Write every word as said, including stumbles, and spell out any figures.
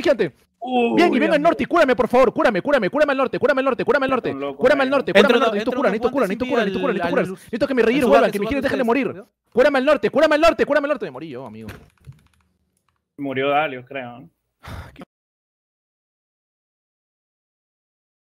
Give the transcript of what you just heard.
bien, gigante. Bien, y venga al norte y cúrame, por favor. Cúrame, cúrame, cúrame al norte, cúrame al norte, cúrame al norte. Cúrame al norte, cúrame al norte. Necesito cura, necesito cura, necesito cura, necesito cura, necesito cura. Necesito que mis reíros vuelvan, que mis giles dejen de morir. Cúrame al norte, cúrame al norte, cúrame al norte. Me morí yo, amigo. Murió Dalios, creo, ¿no?